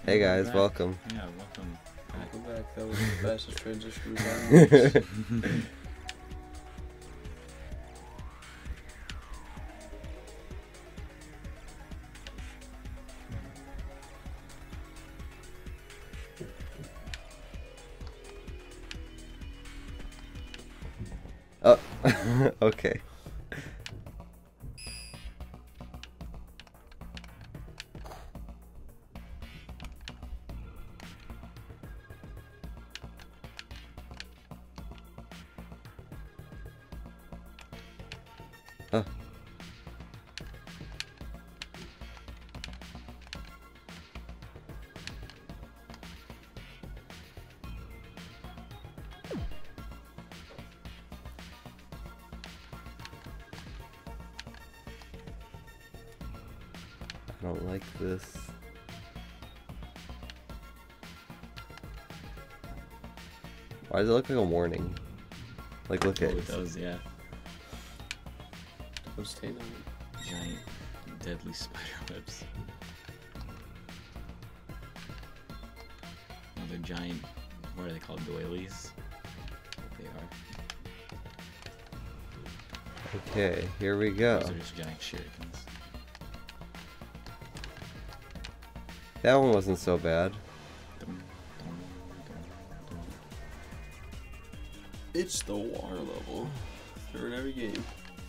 Hey guys, welcome. Yeah, welcome. Welcome back. That was the fastest transition we've had in years. Oh, okay. Oh. I don't like this. Why does it look like a warning? Like, look at Oh, it. it does, yeah. What's staying on it? Giant, deadly spider webs. Another giant, what are they called? Doilies? They are. Okay, here we go. Those are just giant shurikens. That one wasn't so bad. Dum, dum, dum, dum. It's the water level. They're in every game.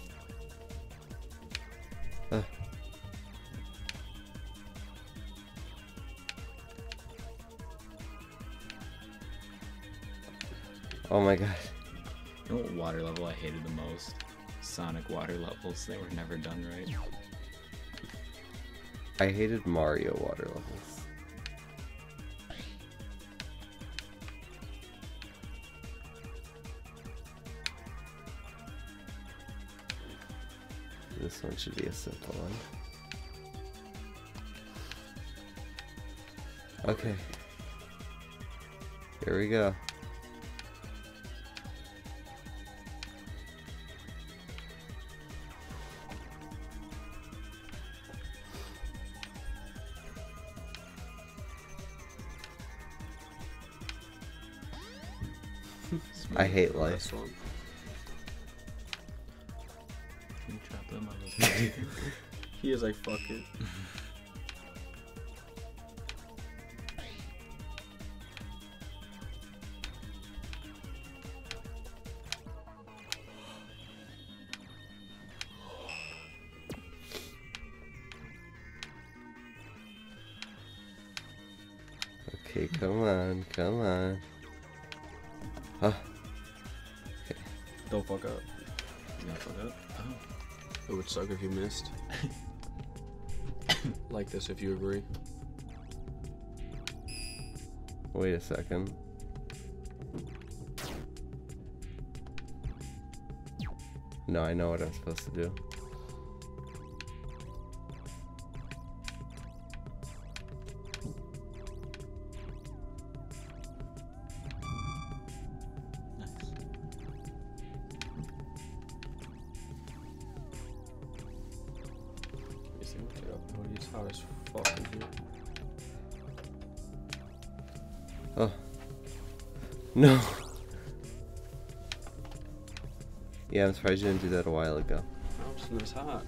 Oh my god. You know what water level I hated the most? Sonic water levels. They were never done right. I hated Mario water levels. This one should be a simple one. Okay. Here we go. I hate life. Last one. Can you trap them on those? He is like, fuck it. Okay, come on, come on. Huh. Don't fuck up. You gonna fuck up? Oh. It would suck if you missed. Like this if you agree. Wait a second. No, I know what I'm supposed to do. Nice. You see what get up? Oh, it's hot as fuck in here. Oh. No. Yeah, I'm surprised you didn't do that a while ago. Oh, it's hot.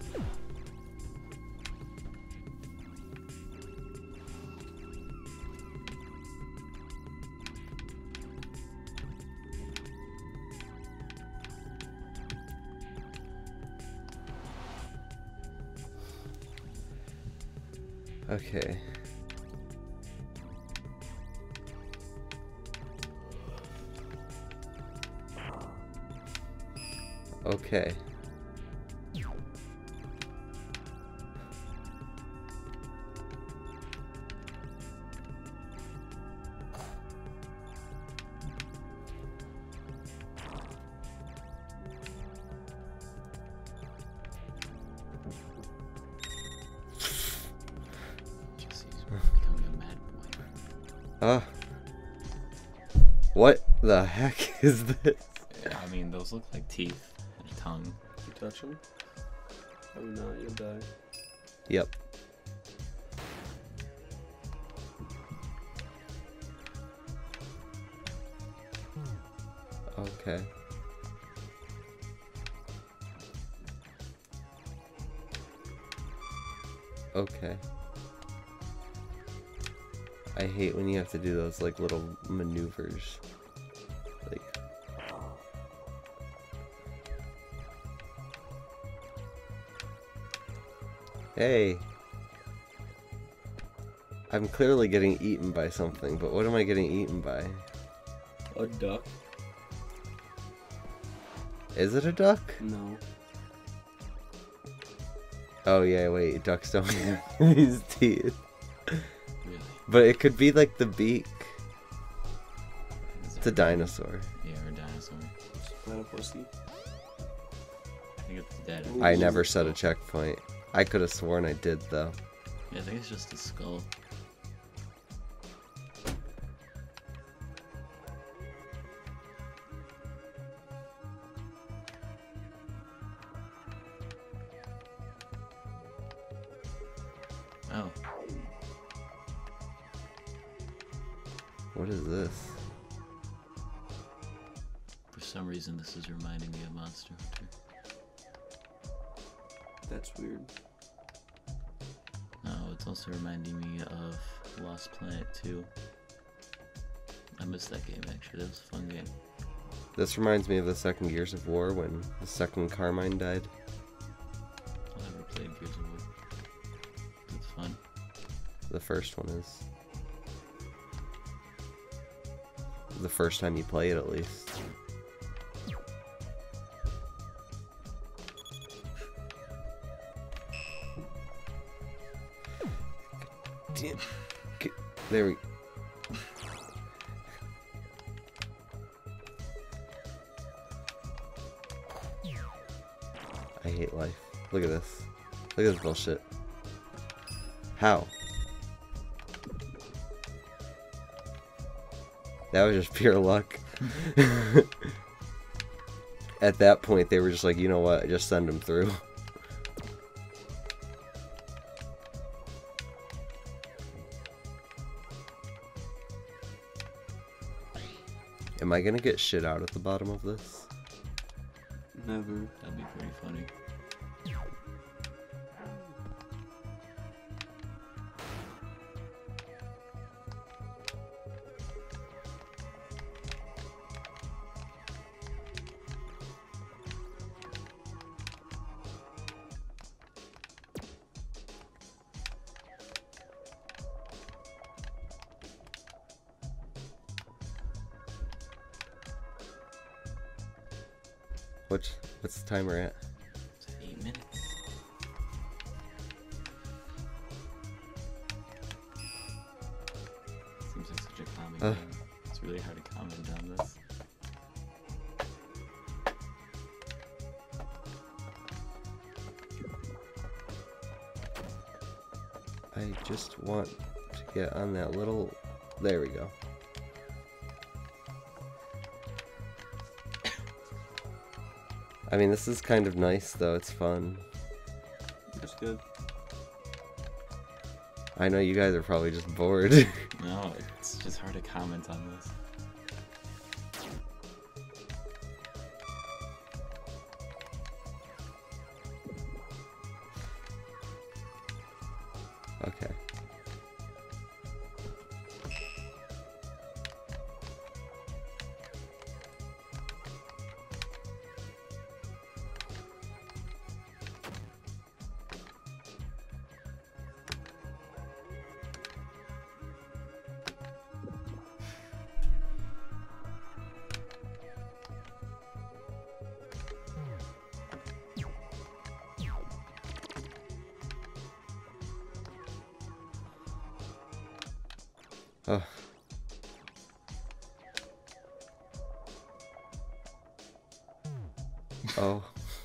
Okay. Okay. Jesse's becoming a mad boy. What the heck is this? I mean, those look like teeth and a tongue. You touch him? Probably not, you'll die. Yep. Okay. Okay. I hate when you have to do those like little maneuvers. Like hey. I'm clearly getting eaten by something, but what am I getting eaten by? A duck? Is it a duck? No. Oh yeah, wait, ducks don't have these teeth. Really? But it could be like the beak. Is It's a it- dinosaur. Yeah, or a dinosaur. Platypusy? I think it's dead. Ooh. I never set a checkpoint. I could have sworn I did though. Yeah, I think it's just a skull. Oh, What is this? for some reason this is reminding me of Monster Hunter. That's weird. No, it's also reminding me of Lost Planet 2. I missed that game actually, that was a fun game. This reminds me of the second Gears of War when the second Carmine died. I never played Gears of War. It's fun. The first one is. The first time you play it, at least. Damn. There we. I hate life. Look at this. Look at this bullshit. How? That was just pure luck. At that point, they were just like, you know what? Just send him through. Am I gonna get shit out at the bottom of this? Never. That'd be pretty funny. What's the timer at? It's 8 minutes. Seems like such a common game. It's really hard to comment on this. I just want to get on that little... There we go. I mean, this is kind of nice, though. It's fun. That's good. I know you guys are probably just bored. No, it's just hard to comment on this. Okay. Oh. Oh.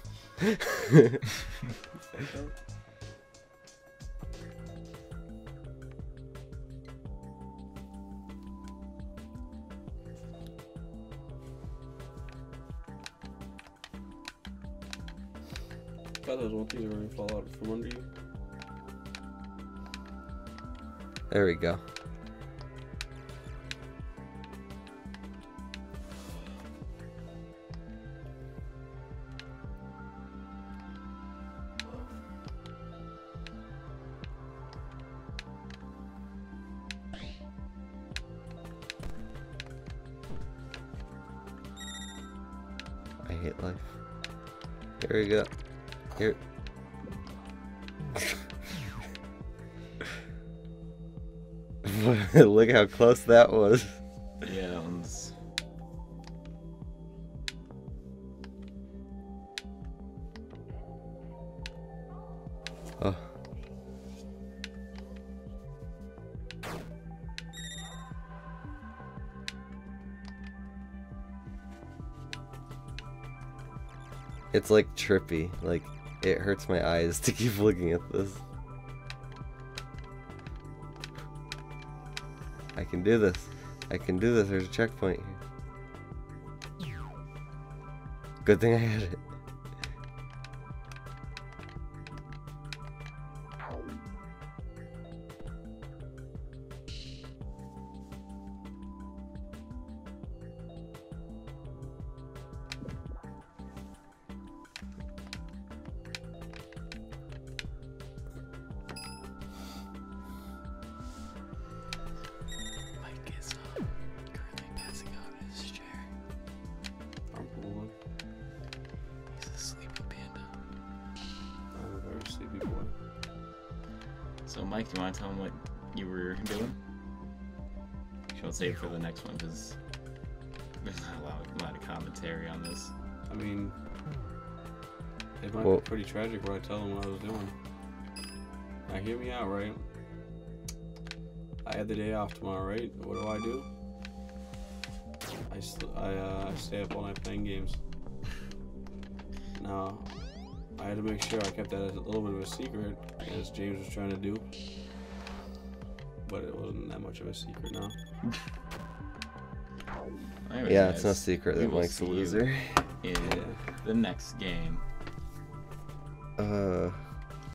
I thought those one things are going to fall out from under you. There we go. hate life. Here we go. Here. Look how close that was. Yeah, that one's. Oh. It's like trippy. Like, it hurts my eyes to keep looking at this. I can do this. I can do this. There's a checkpoint here. Good thing I had it. Mike is currently passing out in his chair. I'm cool. He's a sleepy panda. I'm a very sleepy boy. So, Mike, do you want to tell him what you were doing? You should save for the next one because there's not a lot of commentary on this. I mean, it might Well- be pretty tragic what I tell them what I was doing. Now, hear me out, right? I had the day off tomorrow, right? What do? I stay up all night playing games. Now, I had to make sure I kept that as a little bit of a secret, as James was trying to do. But it wasn't that much of a secret now. Anyways, Yeah, it's no guys, secret we that will Mike's a see you loser. in Yeah. the next game.